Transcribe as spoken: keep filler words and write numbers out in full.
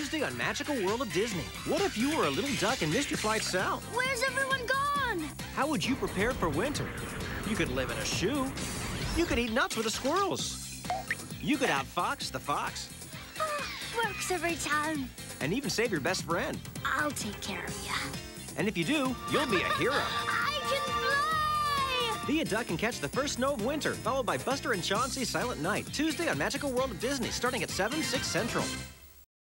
Tuesday on Magical World of Disney. What if you were a little duck and missed your flight south? Where's everyone gone? How would you prepare for winter? You could live in a shoe. You could eat nuts with the squirrels. You could outfox the fox. Works every time. And even save your best friend. I'll take care of you. And if you do, you'll be a hero. I can fly! Be a duck and catch the first snow of winter, followed by Buster and Chauncey's Silent Night, Tuesday on Magical World of Disney, starting at seven, six Central.